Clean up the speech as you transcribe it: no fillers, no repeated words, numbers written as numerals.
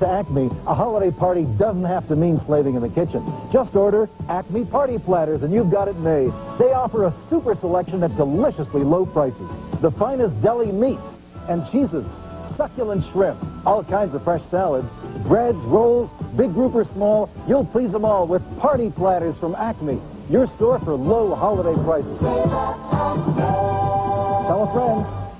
to Acme, a holiday party doesn't have to mean slaving in the kitchen. Just order Acme Party Platters and you've got it made. They offer a super selection at deliciously low prices. The finest deli meats and cheeses, succulent shrimp, all kinds of fresh salads, breads, rolls, big group or small, you'll please them all with Party Platters from Acme, your store for low holiday prices. Tell a friend.